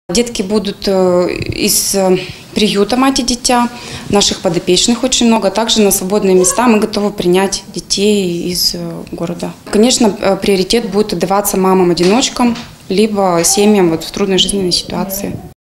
Детки будут из приюта «Мать и дитя», наших подопечных очень много. Также на свободные места мы готовы принять детей из города. Конечно, приоритет будет отдаваться мамам-одиночкам, либо семьям в трудной жизненной ситуации.